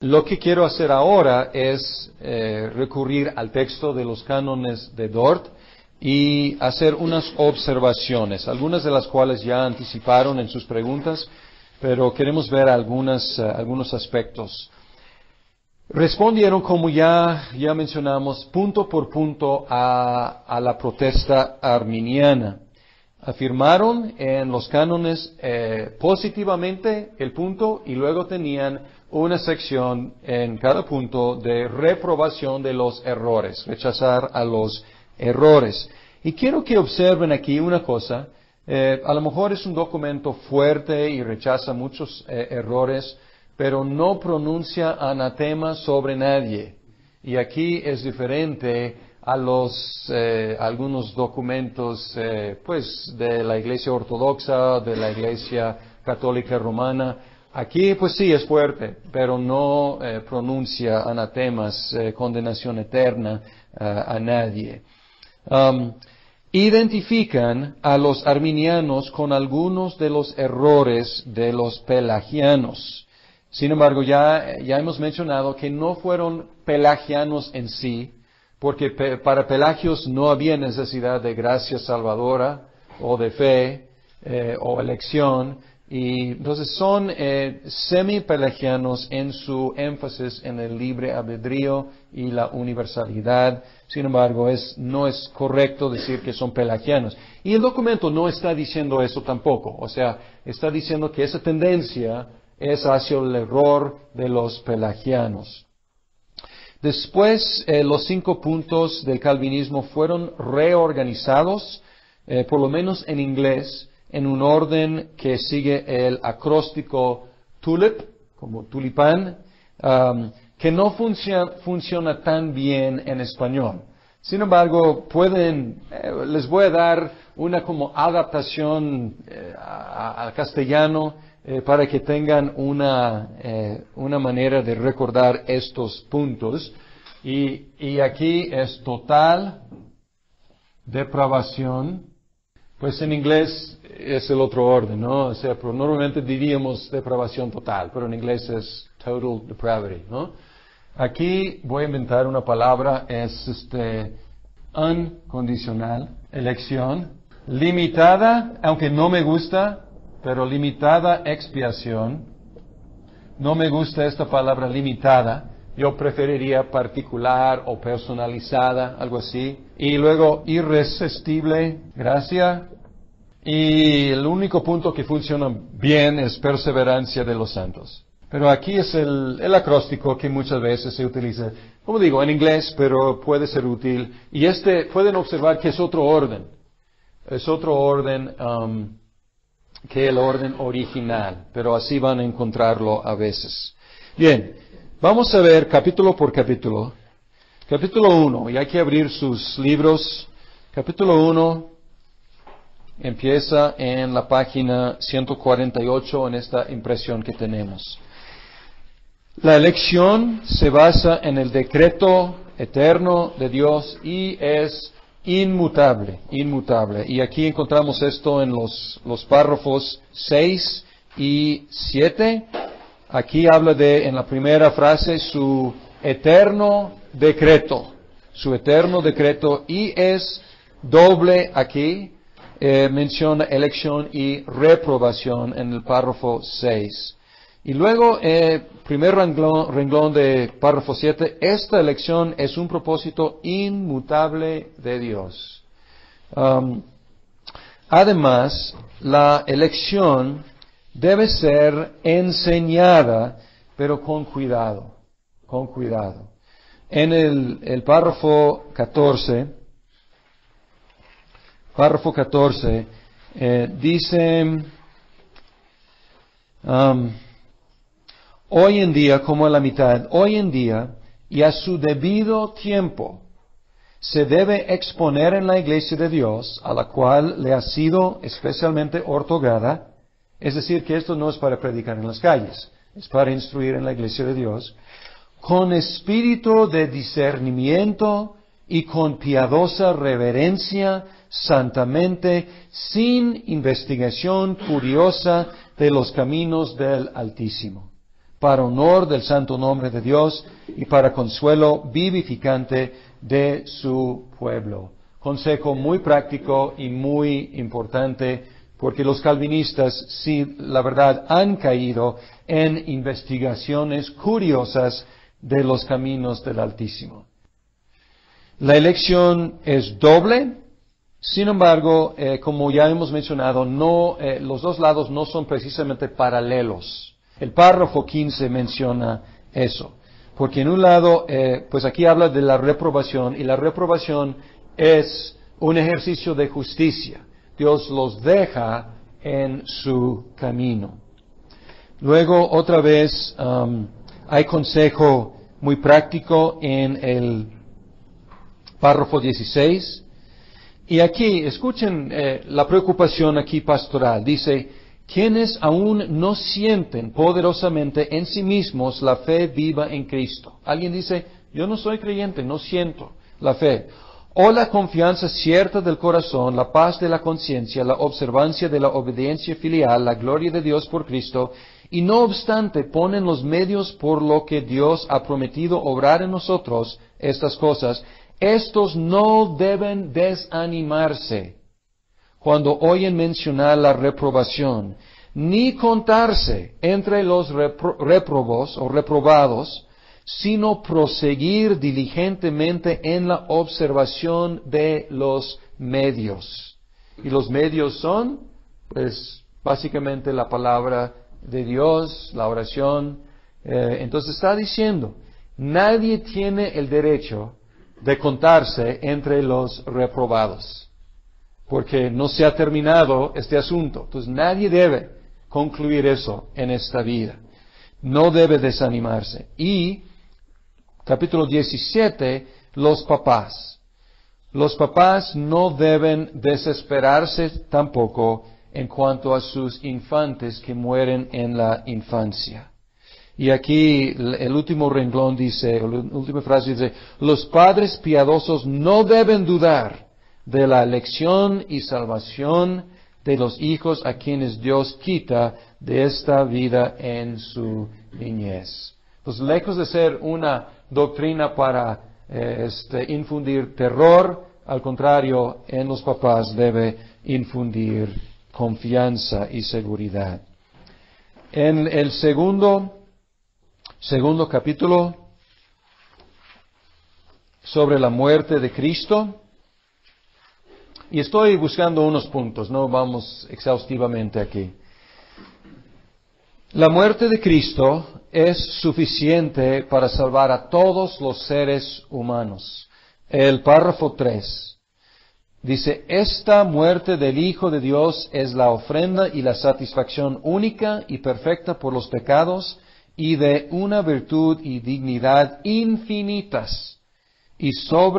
lo que quiero hacer ahora es recurrir al texto de los cánones de Dort y hacer unas observaciones, algunas de las cuales ya anticiparon en sus preguntas, pero queremos ver algunos aspectos. Respondieron, como ya mencionamos, punto por punto a la protesta arminiana. Afirmaron en los cánones positivamente el punto y luego tenían una sección en cada punto de reprobación de los errores, rechazar a los errores. Y quiero que observen aquí una cosa. A lo mejor es un documento fuerte y rechaza muchos errores, pero no pronuncia anatema sobre nadie. Y aquí es diferente a algunos documentos, de la Iglesia Ortodoxa, de la Iglesia Católica Romana. Aquí, pues sí, es fuerte, pero no pronuncia anatemas, condenación eterna a nadie. Identifican a los arminianos con algunos de los errores de los pelagianos. Sin embargo, ya hemos mencionado que no fueron pelagianos en sí, porque para Pelagios no había necesidad de gracia salvadora o de fe o elección, y entonces son semi-pelagianos en su énfasis en el libre albedrío y la universalidad. Sin embargo, no es correcto decir que son pelagianos. Y el documento no está diciendo eso tampoco. O sea, está diciendo que esa tendencia es hacia el error de los pelagianos. Después, los 5 puntos del calvinismo fueron reorganizados, por lo menos en inglés, en un orden que sigue el acróstico TULIP, como tulipán, que no funciona tan bien en español. Sin embargo, les voy a dar una como adaptación al castellano para que tengan una manera de recordar estos puntos. Y aquí es total depravación. Pues en inglés es el otro orden, ¿no? O sea, pero normalmente diríamos depravación total, pero en inglés es total depravity, ¿no? Aquí voy a inventar una palabra, es uncondicional, elección, limitada, aunque no me gusta, pero limitada expiación. No me gusta esta palabra limitada. Yo preferiría particular o personalizada, algo así. Y luego irresistible, gracia. Y el único punto que funciona bien es perseverancia de los santos. Pero aquí es el acróstico que muchas veces se utiliza, como digo, en inglés, pero puede ser útil. Y pueden observar que es otro orden. Es otro orden que el orden original, pero así van a encontrarlo a veces. Bien, vamos a ver capítulo por capítulo. Capítulo 1, y hay que abrir sus libros. Capítulo 1 empieza en la página 148 en esta impresión que tenemos. La elección se basa en el decreto eterno de Dios y es inmutable. Y aquí encontramos esto en los párrafos 6 y 7. Aquí habla en la primera frase, su eterno decreto, y es doble aquí, menciona elección y reprobación en el párrafo 6. Y luego, primer renglón de párrafo 7, esta elección es un propósito inmutable de Dios. Además, la elección debe ser enseñada, pero con cuidado. En el párrafo 14, dice, hoy en día, como a la mitad, hoy en día y a su debido tiempo, se debe exponer en la iglesia de Dios, a la cual le ha sido especialmente otorgada, es decir, que esto no es para predicar en las calles, es para instruir en la iglesia de Dios, con espíritu de discernimiento y con piadosa reverencia, santamente, sin investigación curiosa de los caminos del Altísimo. para honor del santo nombre de Dios y para consuelo vivificante de su pueblo. Consejo muy práctico y muy importante, porque los calvinistas, sí, la verdad, han caído en investigaciones curiosas de los caminos del Altísimo. La elección es doble. Sin embargo, como ya hemos mencionado, los dos lados no son precisamente paralelos. El párrafo 15 menciona eso. Porque en un lado, pues aquí habla de la reprobación, y la reprobación es un ejercicio de justicia. Dios los deja en su camino. Luego, otra vez, hay consejo muy práctico en el párrafo 16. Y aquí, escuchen la preocupación aquí pastoral. Dice, quienes aún no sienten poderosamente en sí mismos la fe viva en Cristo. Alguien dice, yo no soy creyente, no siento la fe. O la confianza cierta del corazón, la paz de la conciencia, la observancia de la obediencia filial, la gloria de Dios por Cristo, y no obstante ponen los medios por lo que Dios ha prometido obrar en nosotros estas cosas. Estos no deben desanimarse cuando oyen mencionar la reprobación, ni contarse entre los réprobos o reprobados, sino proseguir diligentemente en la observación de los medios. Y los medios son, pues, básicamente la palabra de Dios, la oración. Entonces está diciendo, nadie tiene el derecho de contarse entre los reprobados, porque no se ha terminado este asunto. Entonces nadie debe concluir eso en esta vida. No debe desanimarse. Y capítulo 17, los papás. Los papás no deben desesperarse tampoco en cuanto a sus infantes que mueren en la infancia. Y aquí el último renglón dice, la última frase dice, los padres piadosos no deben dudar de la elección y salvación de los hijos a quienes Dios quita de esta vida en su niñez. Pues lejos de ser una doctrina para infundir terror, al contrario, en los papás debe infundir confianza y seguridad. En el segundo capítulo sobre la muerte de Cristo, y estoy buscando unos puntos, no vamos exhaustivamente aquí. La muerte de Cristo es suficiente para salvar a todos los seres humanos. El párrafo 3 dice, esta muerte del Hijo de Dios es la ofrenda y la satisfacción única y perfecta por los pecados y de una virtud y dignidad infinitas y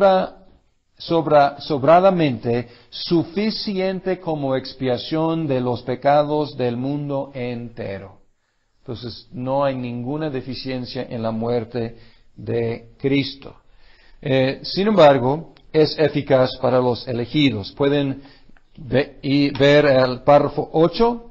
sobradamente suficiente como expiación de los pecados del mundo entero. Entonces, no hay ninguna deficiencia en la muerte de Cristo. Sin embargo, es eficaz para los elegidos. Pueden ver el párrafo 8.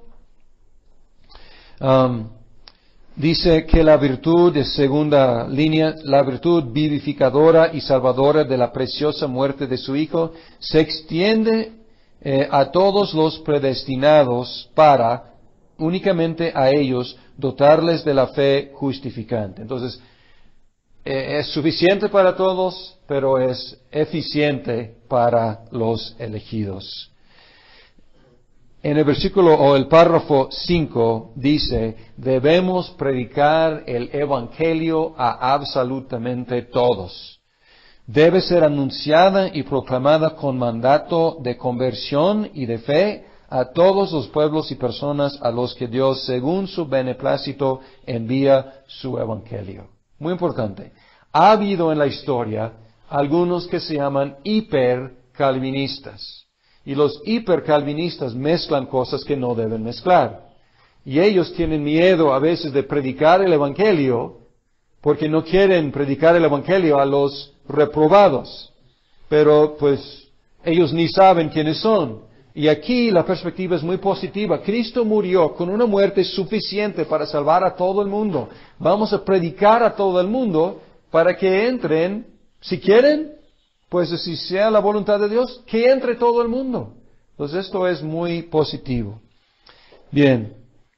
Dice que la virtud, de segunda línea, la virtud vivificadora y salvadora de la preciosa muerte de su Hijo, se extiende a todos los predestinados para, únicamente a ellos, dotarles de la fe justificante. Entonces, es suficiente para todos, pero es eficiente para los elegidos. En el versículo o el párrafo 5 dice, debemos predicar el Evangelio a absolutamente todos. Debe ser anunciada y proclamada con mandato de conversión y de fe a todos los pueblos y personas a los que Dios, según su beneplácito, envía su Evangelio. Muy importante. Ha habido en la historia algunos que se llaman hipercalvinistas. Y los hipercalvinistas mezclan cosas que no deben mezclar. Y ellos tienen miedo a veces de predicar el Evangelio porque no quieren predicar el Evangelio a los reprobados. Pero pues ellos ni saben quiénes son. Y aquí la perspectiva es muy positiva. Cristo murió con una muerte suficiente para salvar a todo el mundo. Vamos a predicar a todo el mundo para que entren, si quieren, pues si sea la voluntad de Dios, que entre todo el mundo. Entonces esto es muy positivo. Bien,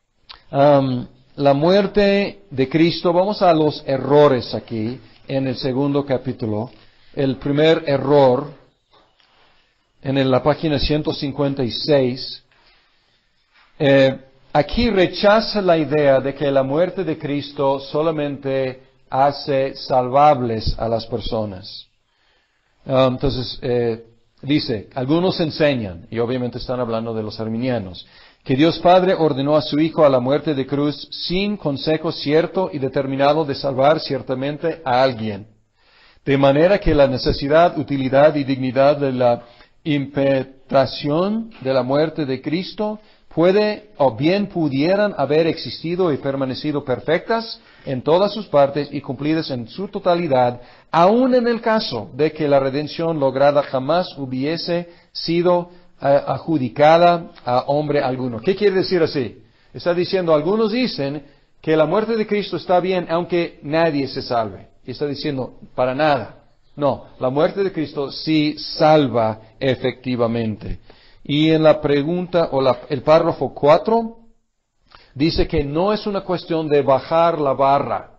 la muerte de Cristo, vamos a los errores aquí en el segundo capítulo. El primer error, en la página 156, aquí rechaza la idea de que la muerte de Cristo solamente hace salvables a las personas. Entonces, dice, algunos enseñan, y obviamente están hablando de los arminianos, que Dios Padre ordenó a su Hijo a la muerte de cruz sin consejo cierto y determinado de salvar ciertamente a alguien. De manera que la necesidad, utilidad y dignidad de la impetración de la muerte de Cristo puede o bien pudieran haber existido y permanecido perfectas en todas sus partes y cumplidas en su totalidad, aun en el caso de que la redención lograda jamás hubiese sido adjudicada a hombre alguno. ¿Qué quiere decir así? Está diciendo, algunos dicen que la muerte de Cristo está bien aunque nadie se salve. Y está diciendo, para nada. No, la muerte de Cristo sí salva efectivamente. Y en la pregunta, el párrafo 4, dice que no es una cuestión de bajar la barra.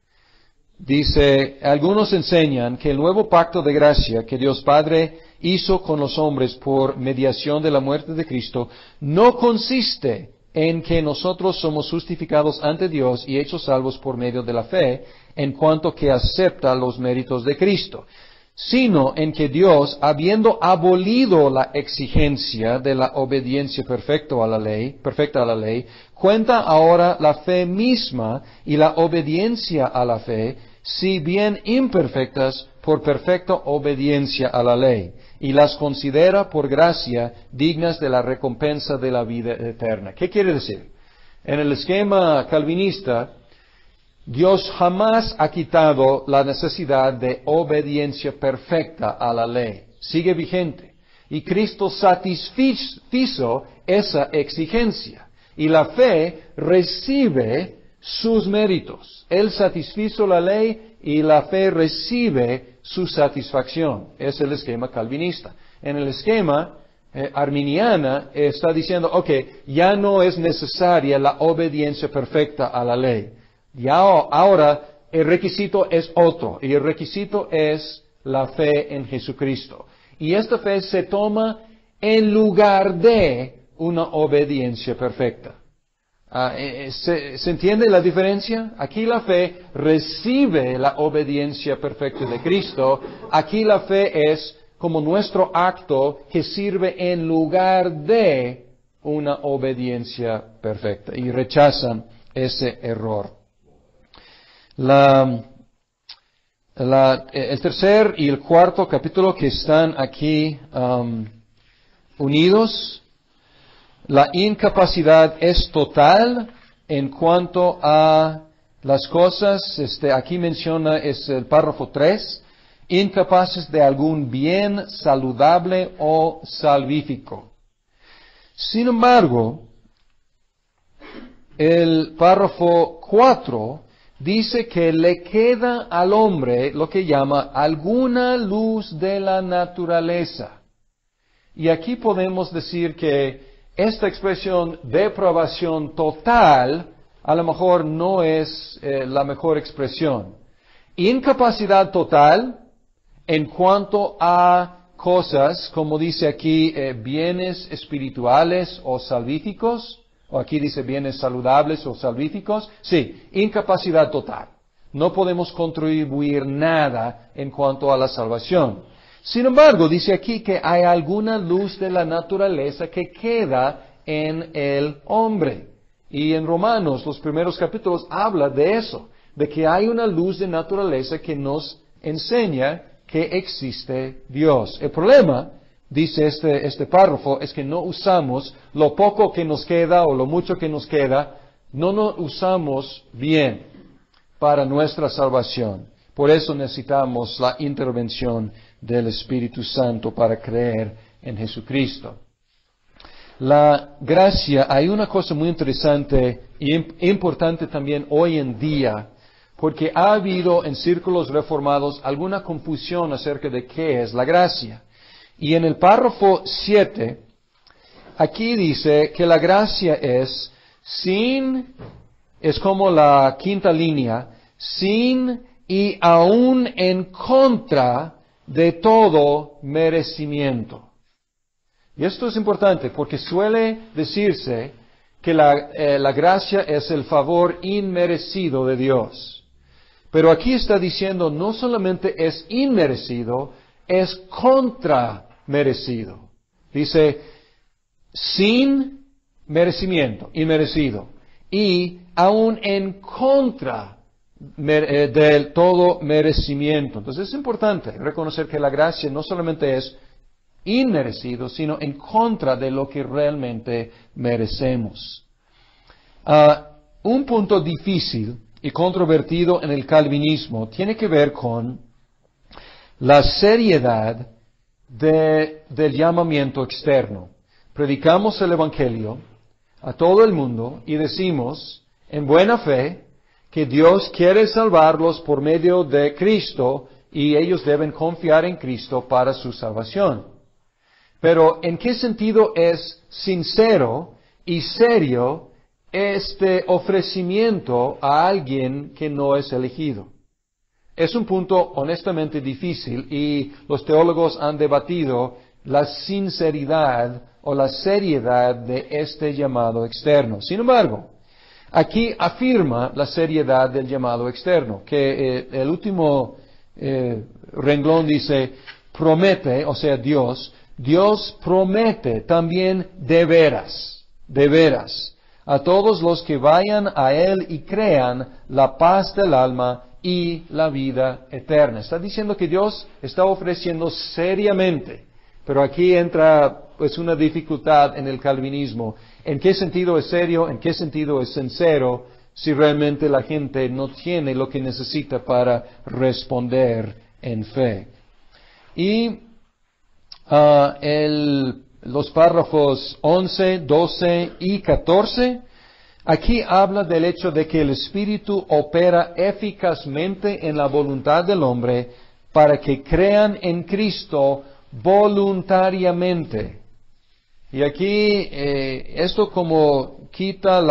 Dice, algunos enseñan que el nuevo pacto de gracia que Dios Padre hizo con los hombres por mediación de la muerte de Cristo no consiste en que nosotros somos justificados ante Dios y hechos salvos por medio de la fe, en cuanto que acepta los méritos de Cristo, sino en que Dios, habiendo abolido la exigencia de la obediencia perfecta a la ley, cuenta ahora la fe misma y la obediencia a la fe, si bien imperfectas, por perfecta obediencia a la ley, y las considera por gracia dignas de la recompensa de la vida eterna. ¿Qué quiere decir? En el esquema calvinista, Dios jamás ha quitado la necesidad de obediencia perfecta a la ley. Sigue vigente. Y Cristo satisfizo esa exigencia. Y la fe recibe sus méritos. Él satisfizo la ley y la fe recibe su satisfacción. Es el esquema calvinista. En el esquema arminiana está diciendo, ya no es necesaria la obediencia perfecta a la ley. Y ahora el requisito es otro, y el requisito es la fe en Jesucristo. Y esta fe se toma en lugar de una obediencia perfecta. ¿Se entiende la diferencia? Aquí la fe recibe la obediencia perfecta de Cristo. Aquí la fe es como nuestro acto que sirve en lugar de una obediencia perfecta. Y rechazan ese error. El tercer y el cuarto capítulo que están aquí unidos, la incapacidad es total en cuanto a las cosas, aquí menciona, es el párrafo 3, incapaces de algún bien saludable o salvífico. Sin embargo, el párrafo 4 dice que le queda al hombre lo que llama alguna luz de la naturaleza. Y aquí podemos decir que esta expresión depravación total a lo mejor no es la mejor expresión. Incapacidad total en cuanto a cosas, como dice aquí, bienes espirituales o salvíficos, o aquí dice bienes saludables o salvíficos. Sí, incapacidad total. No podemos contribuir nada en cuanto a la salvación. Sin embargo, dice aquí que hay alguna luz de la naturaleza que queda en el hombre. Y en Romanos, los primeros capítulos, habla de eso, de que hay una luz de naturaleza que nos enseña que existe Dios. El problema, dice este párrafo, es que no usamos lo poco que nos queda o lo mucho que nos queda, no lo usamos bien para nuestra salvación. Por eso necesitamos la intervención del Espíritu Santo para creer en Jesucristo. La gracia, hay una cosa muy interesante y importante también hoy en día, porque ha habido en círculos reformados alguna confusión acerca de qué es la gracia. Y en el párrafo 7, aquí dice que la gracia es como la quinta línea, sin y aún en contra de todo merecimiento. Y esto es importante porque suele decirse que la gracia es el favor inmerecido de Dios. Pero aquí está diciendo no solamente es inmerecido, es contramerecido. Dice sin merecimiento, inmerecido, y aún en contra del todo merecimiento. Entonces es importante reconocer que la gracia no solamente es inmerecido, sino en contra de lo que realmente merecemos. Un punto difícil y controvertido en el calvinismo tiene que ver con la seriedad del llamamiento externo. Predicamos el Evangelio a todo el mundo y decimos en buena fe que Dios quiere salvarlos por medio de Cristo y ellos deben confiar en Cristo para su salvación. Pero ¿en qué sentido es sincero y serio este ofrecimiento a alguien que no es elegido? Es un punto honestamente difícil y los teólogos han debatido la sinceridad o la seriedad de este llamado externo. Sin embargo, aquí afirma la seriedad del llamado externo, que el último renglón dice, promete, o sea, Dios promete también de veras, a todos los que vayan a Él y crean la paz del alma y la vida eterna. Está diciendo que Dios está ofreciendo seriamente, pero aquí entra pues una dificultad en el calvinismo. ¿En qué sentido es serio? ¿En qué sentido es sincero? Si realmente la gente no tiene lo que necesita para responder en fe. Y los párrafos 11, 12 y 14, aquí habla del hecho de que el Espíritu opera eficazmente en la voluntad del hombre para que crean en Cristo voluntariamente. Y aquí esto como quita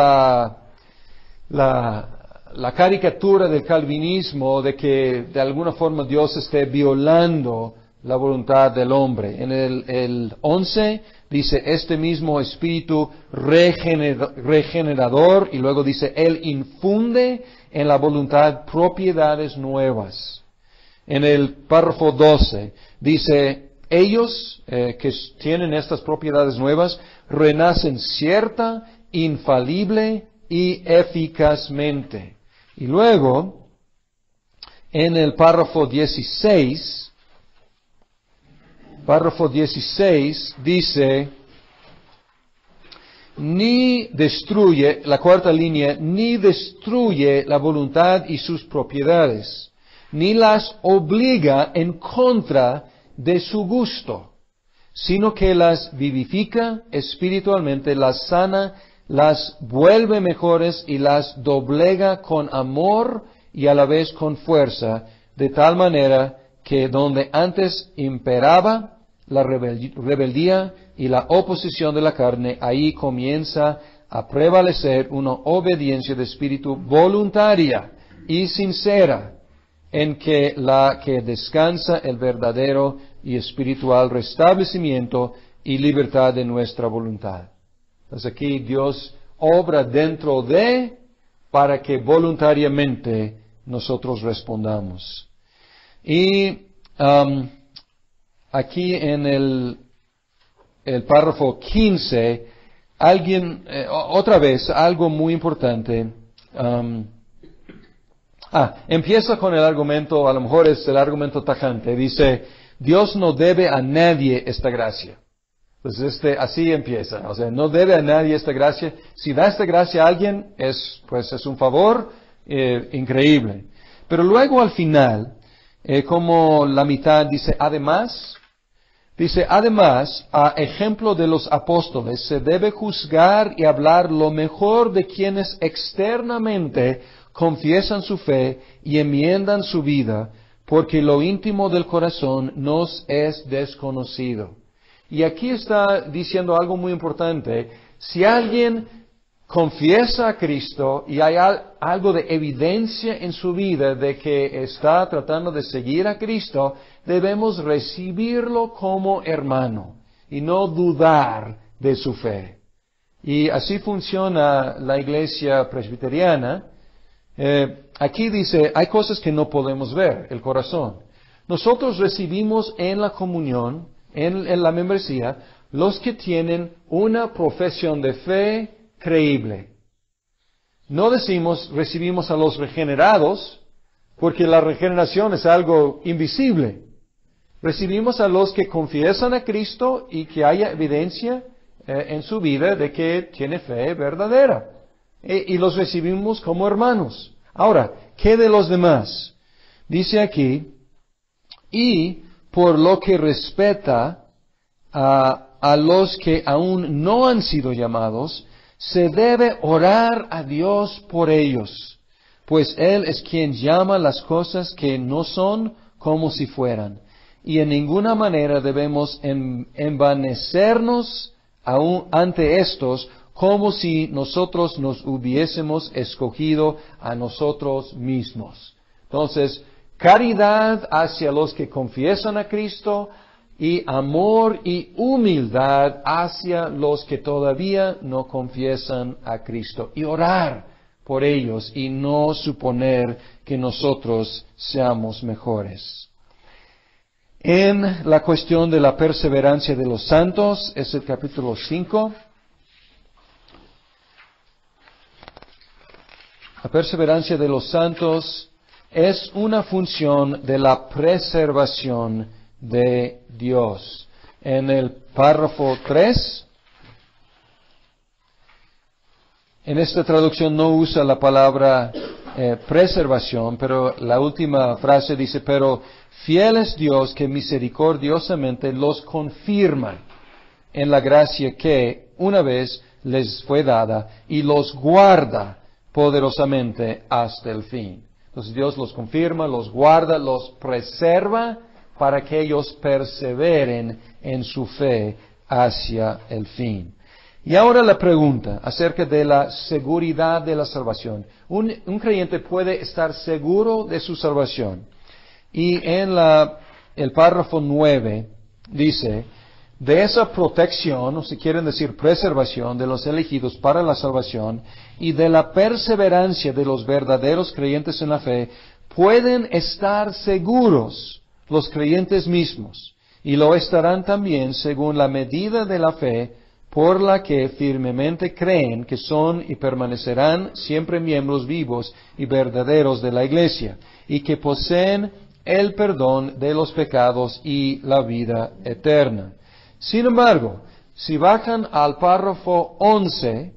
la caricatura del calvinismo de que de alguna forma Dios esté violando la voluntad del hombre. En el 11 dice este mismo espíritu regenerador y luego dice Él infunde en la voluntad propiedades nuevas. En el párrafo 12 dice ellos que tienen estas propiedades nuevas renacen cierta, infalible y eficazmente. Y luego en el párrafo 16 dice, ni destruye, la cuarta línea, ni destruye la voluntad y sus propiedades, ni las obliga en contra de su gusto, sino que las vivifica espiritualmente, las sana, las vuelve mejores y las doblega con amor y a la vez con fuerza, de tal manera que donde antes imperaba la rebeldía y la oposición de la carne, ahí comienza a prevalecer una obediencia de espíritu voluntaria y sincera, en que la que descansa el verdadero y espiritual restablecimiento y libertad de nuestra voluntad. Entonces aquí Dios obra dentro de, para que voluntariamente nosotros respondamos. Y aquí en el párrafo 15, otra vez, algo muy importante. Empieza con el argumento, a lo mejor es el argumento tajante. Dice, Dios no debe a nadie esta gracia. Entonces así empieza. O sea, no debe a nadie esta gracia. Si da esta gracia a alguien, es un favor increíble. Pero luego al final, como la mitad dice, además, Dice, además, a ejemplo de los apóstoles, se debe juzgar y hablar lo mejor de quienes externamente confiesan su fe y enmiendan su vida, porque lo íntimo del corazón nos es desconocido. Y aquí está diciendo algo muy importante. Si alguien confiesa a Cristo y hay algo de evidencia en su vida de que está tratando de seguir a Cristo, debemos recibirlo como hermano y no dudar de su fe. Y así funciona la iglesia presbiteriana. Aquí dice, hay cosas que no podemos ver, el corazón. Nosotros recibimos en la comunión, en la membresía, los que tienen una profesión de fe creíble. No decimos recibimos a los regenerados, porque la regeneración es algo invisible. Recibimos a los que confiesan a Cristo y que haya evidencia en su vida de que tiene fe verdadera. Y los recibimos como hermanos. Ahora, ¿qué de los demás? Dice aquí, y por lo que respeta a los que aún no han sido llamados, se debe orar a Dios por ellos, pues Él es quien llama las cosas que no son como si fueran. Y en ninguna manera debemos envanecernos ante estos como si nosotros nos hubiésemos escogido a nosotros mismos. Entonces, caridad hacia los que confiesan a Cristo y amor y humildad hacia los que todavía no confiesan a Cristo. Y orar por ellos y no suponer que nosotros seamos mejores. En la cuestión de la perseverancia de los santos, es el capítulo 5. La perseverancia de los santos es una función de la preservación de Dios. En el párrafo 3, en esta traducción no usa la palabra preservación, pero la última frase dice, pero fiel es Dios que misericordiosamente los confirma en la gracia que una vez les fue dada y los guarda poderosamente hasta el fin. Entonces Dios los confirma, los guarda, los preserva para que ellos perseveren en su fe hacia el fin. Y ahora la pregunta acerca de la seguridad de la salvación. Un creyente puede estar seguro de su salvación. Y en el párrafo 9 dice, de esa protección, o si quieren decir preservación de los elegidos para la salvación, y de la perseverancia de los verdaderos creyentes en la fe, pueden estar seguros los creyentes mismos, y lo estarán también según la medida de la fe por la que firmemente creen que son y permanecerán siempre miembros vivos y verdaderos de la Iglesia, y que poseen el perdón de los pecados y la vida eterna. Sin embargo, si bajan al párrafo 11,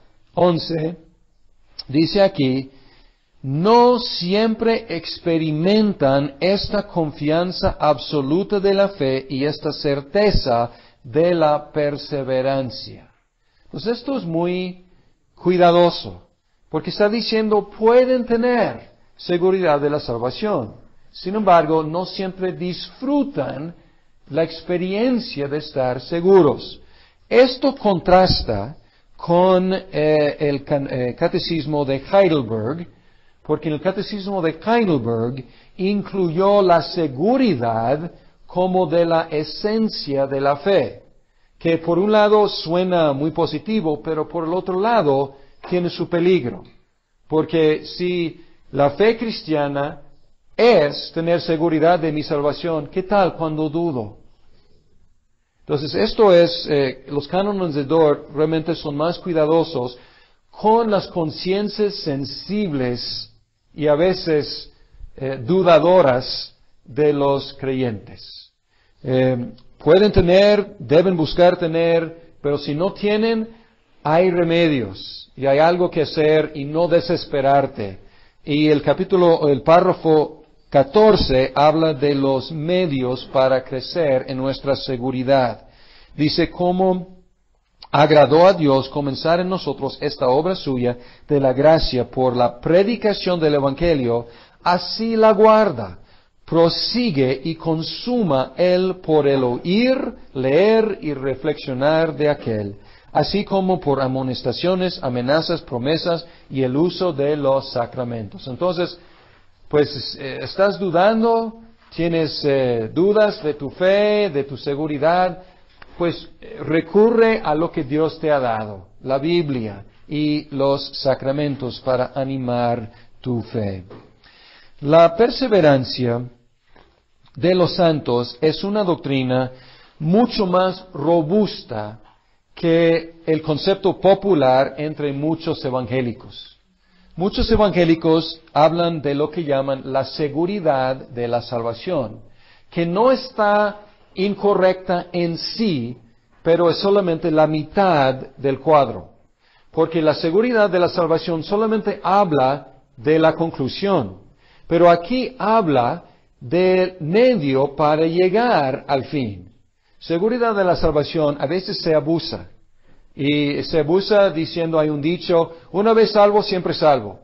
dice aquí, no siempre experimentan esta confianza absoluta de la fe y esta certeza de la perseverancia. Pues esto es muy cuidadoso, porque está diciendo pueden tener seguridad de la salvación. Sin embargo, no siempre disfrutan la experiencia de estar seguros. Esto contrasta con el catecismo de Heidelberg, porque en el catecismo de Heidelberg incluyó la seguridad como de la esencia de la fe, que por un lado suena muy positivo, pero por el otro lado tiene su peligro, porque si la fe cristiana es tener seguridad de mi salvación, ¿qué tal cuando dudo? Entonces esto es, los cánones de Dort realmente son más cuidadosos con las conciencias sensibles y a veces dudadoras de los creyentes. Pueden tener, deben buscar tener, pero si no tienen, hay remedios y hay algo que hacer y no desesperarte. Y el párrafo 14 habla de los medios para crecer en nuestra seguridad. Dice, cómo agradó a Dios comenzar en nosotros esta obra suya de la gracia por la predicación del Evangelio, así la guarda, prosigue y consuma él por el oír, leer y reflexionar de aquel, así como por amonestaciones, amenazas, promesas y el uso de los sacramentos. Entonces, pues, ¿estás dudando? ¿Tienes dudas de tu fe, de tu seguridad? Pues recurre a lo que Dios te ha dado, la Biblia y los sacramentos para animar tu fe. La perseverancia de los santos es una doctrina mucho más robusta que el concepto popular entre muchos evangélicos. Muchos evangélicos hablan de lo que llaman la seguridad de la salvación, que no está incorrecta en sí, pero es solamente la mitad del cuadro. Porque la seguridad de la salvación solamente habla de la conclusión, pero aquí habla del medio para llegar al fin. Seguridad de la salvación a veces se abusa. Y se abusa diciendo, hay un dicho, una vez salvo, siempre salvo.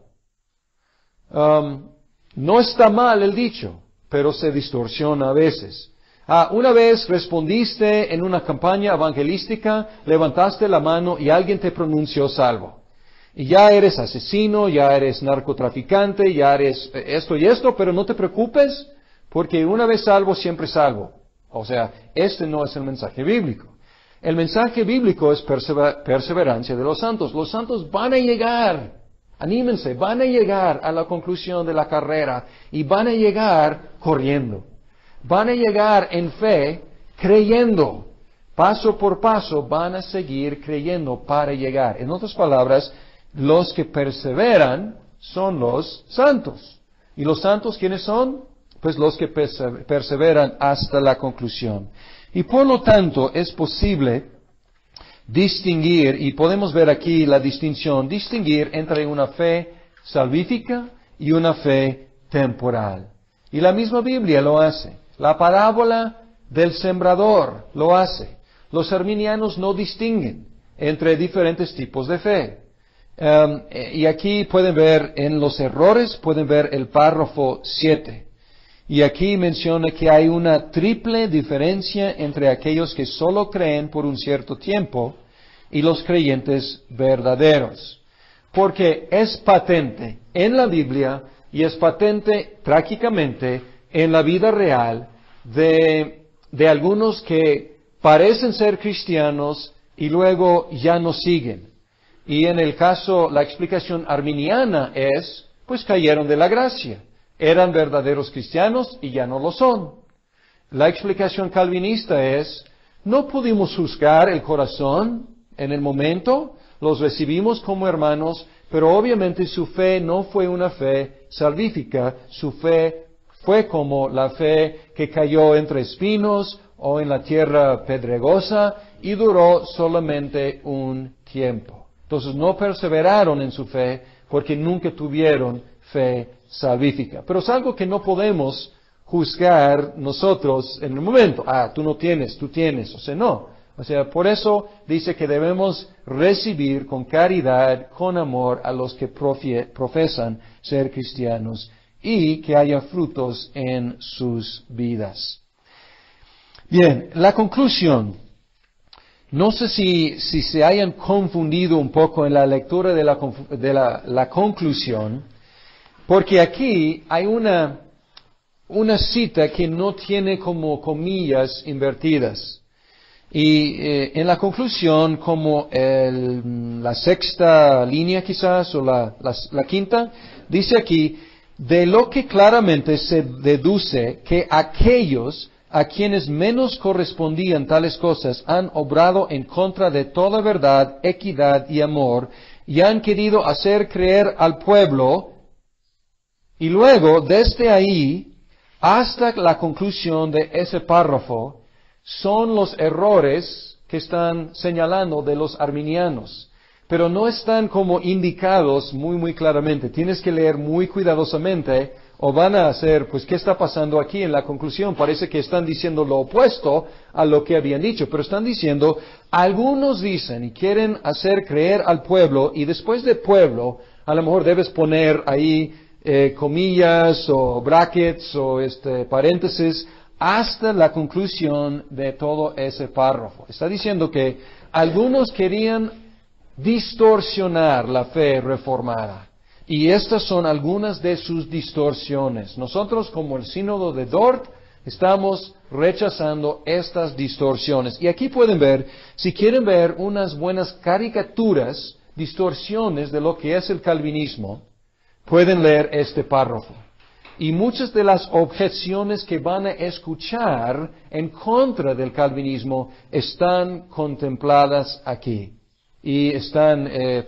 No está mal el dicho, pero se distorsiona a veces. Una vez respondiste en una campaña evangelística, levantaste la mano y alguien te pronunció salvo. Y ya eres asesino, ya eres narcotraficante, ya eres esto y esto, pero no te preocupes, porque una vez salvo, siempre salvo. O sea, este no es el mensaje bíblico. El mensaje bíblico es perseverancia de los santos. Los santos van a llegar, anímense, van a llegar a la conclusión de la carrera y van a llegar corriendo. Van a llegar en fe, creyendo. Paso por paso van a seguir creyendo para llegar. En otras palabras, los que perseveran son los santos. ¿Y los santos quiénes son? Pues los que perseveran hasta la conclusión. Y por lo tanto es posible distinguir, y podemos ver aquí la distinción, distinguir entre una fe salvífica y una fe temporal. Y la misma Biblia lo hace. La parábola del sembrador lo hace. Los arminianos no distinguen entre diferentes tipos de fe. Y aquí pueden ver en los errores, pueden ver el párrafo 7. Y aquí menciona que hay una triple diferencia entre aquellos que solo creen por un cierto tiempo y los creyentes verdaderos. Porque es patente en la Biblia y es patente trágicamente en la vida real de algunos que parecen ser cristianos y luego ya no siguen. Y en el caso, la explicación arminiana es, pues cayeron de la gracia. Eran verdaderos cristianos y ya no lo son. La explicación calvinista es, no pudimos juzgar el corazón en el momento, los recibimos como hermanos, pero obviamente su fe no fue una fe salvífica, su fe fue como la fe que cayó entre espinos o en la tierra pedregosa y duró solamente un tiempo. Entonces no perseveraron en su fe porque nunca tuvieron fe salvífica. Pero es algo que no podemos juzgar nosotros en el momento. Tú no tienes, tú tienes. O sea, no. O sea, por eso dice que debemos recibir con caridad, con amor a los que profesan ser cristianos y que haya frutos en sus vidas. Bien, la conclusión. No sé si se hayan confundido un poco en la lectura de la conclusión, porque aquí hay una cita que no tiene como comillas invertidas. Y en la conclusión, como la sexta línea quizás, o la quinta, dice aquí, de lo que claramente se deduce que aquellos a quienes menos correspondían tales cosas han obrado en contra de toda verdad, equidad y amor, y han querido hacer creer al pueblo. Y luego, desde ahí hasta la conclusión de ese párrafo, son los errores que están señalando de los arminianos. Pero no están como indicados muy claramente. Tienes que leer muy cuidadosamente O van a hacer, pues, ¿qué está pasando aquí en la conclusión? Parece que están diciendo lo opuesto a lo que habían dicho, pero están diciendo, algunos dicen y quieren hacer creer al pueblo, y después de pueblo, a lo mejor debes poner ahí comillas o brackets o paréntesis, hasta la conclusión de todo ese párrafo. Está diciendo que algunos querían distorsionar la fe reformada. Y estas son algunas de sus distorsiones. Nosotros, como el sínodo de Dort, estamos rechazando estas distorsiones. Y aquí pueden ver, si quieren ver unas buenas caricaturas, distorsiones de lo que es el calvinismo, pueden leer este párrafo. Y muchas de las objeciones que van a escuchar en contra del calvinismo están contempladas aquí. Y están,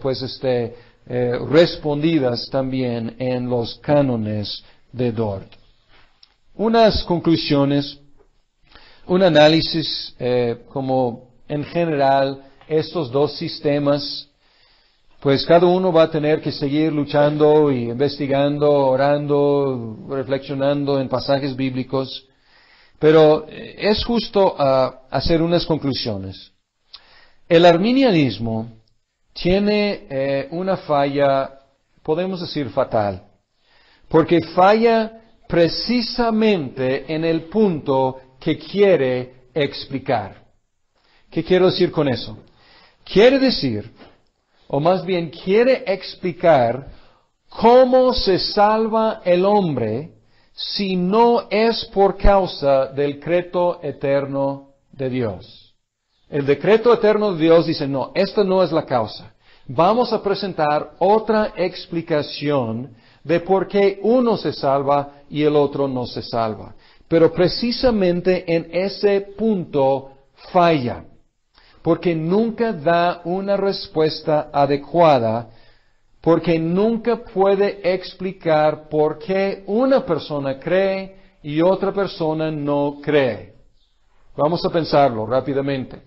respondidas también en los cánones de Dort. Unas conclusiones, un análisis, como en general estos dos sistemas, pues cada uno va a tener que seguir luchando y investigando, orando, reflexionando en pasajes bíblicos, pero es justo hacer unas conclusiones. El arminianismo tiene una falla, podemos decir fatal, porque falla precisamente en el punto que quiere explicar. ¿Qué quiero decir con eso? Quiere decir, o más bien quiere explicar, cómo se salva el hombre si no es por causa del decreto eterno de Dios. El decreto eterno de Dios dice, no, esta no es la causa. Vamos a presentar otra explicación de por qué uno se salva y el otro no se salva. Pero precisamente en ese punto falla, porque nunca da una respuesta adecuada, porque nunca puede explicar por qué una persona cree y otra persona no cree. Vamos a pensarlo rápidamente.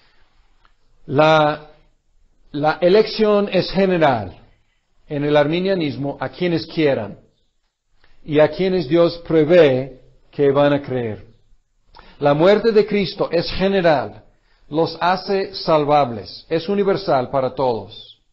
La elección es general en el arminianismo a quienes quieran y a quienes Dios prevé que van a creer. La muerte de Cristo es general, los hace salvables, es universal para todos.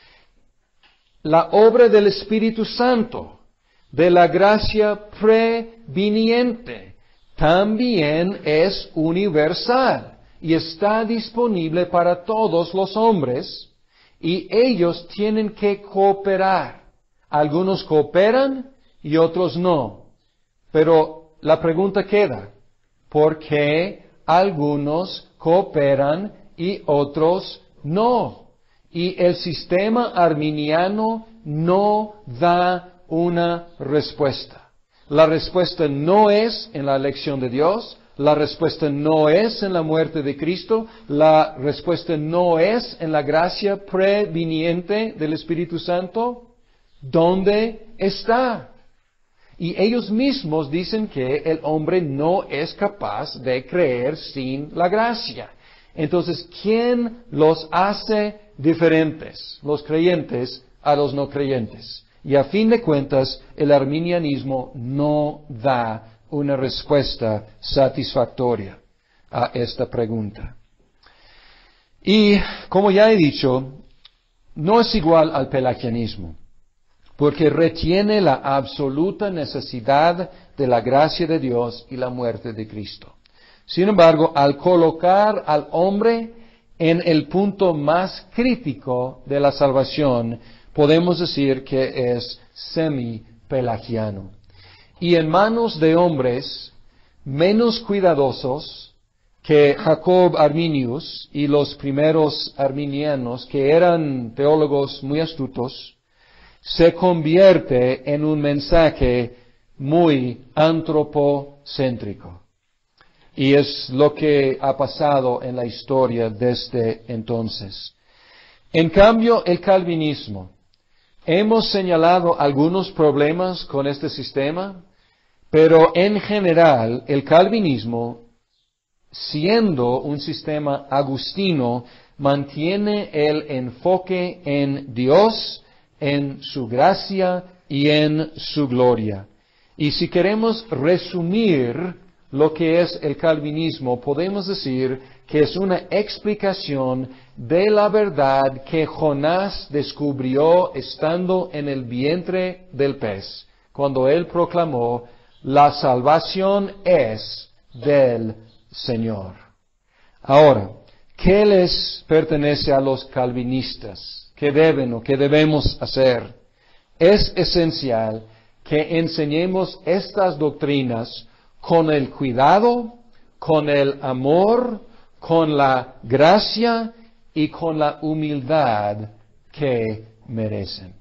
La obra del Espíritu Santo, de la gracia previniente, también es universal y está disponible para todos los hombres, y ellos tienen que cooperar. Algunos cooperan y otros no. Pero la pregunta queda, ¿por qué algunos cooperan y otros no? Y el sistema arminiano no da una respuesta. La respuesta no es en la elección de Dios. La respuesta no es en la muerte de Cristo, la respuesta no es en la gracia previniente del Espíritu Santo. ¿Dónde está? Y ellos mismos dicen que el hombre no es capaz de creer sin la gracia. Entonces, ¿quién los hace diferentes, los creyentes a los no creyentes? Y a fin de cuentas, el arminianismo no da una respuesta satisfactoria a esta pregunta. Y, como ya he dicho, no es igual al pelagianismo, porque retiene la absoluta necesidad de la gracia de Dios y la muerte de Cristo. Sin embargo, al colocar al hombre en el punto más crítico de la salvación, podemos decir que es semi-pelagiano. Y en manos de hombres menos cuidadosos que Jacob Arminius y los primeros arminianos, que eran teólogos muy astutos, se convierte en un mensaje muy antropocéntrico. Y es lo que ha pasado en la historia desde entonces. En cambio, el calvinismo. Hemos señalado algunos problemas con este sistema, pero en general el calvinismo, siendo un sistema agustino, mantiene el enfoque en Dios, en su gracia y en su gloria. Y si queremos resumir lo que es el calvinismo, podemos decir que es una explicación de la verdad que Jonás descubrió estando en el vientre del pez, cuando él proclamó, la salvación es del Señor. Ahora, ¿qué les pertenece a los calvinistas? ¿Qué deben o qué debemos hacer? Es esencial que enseñemos estas doctrinas con el cuidado, con el amor, con la gracia y con la humildad que merecen.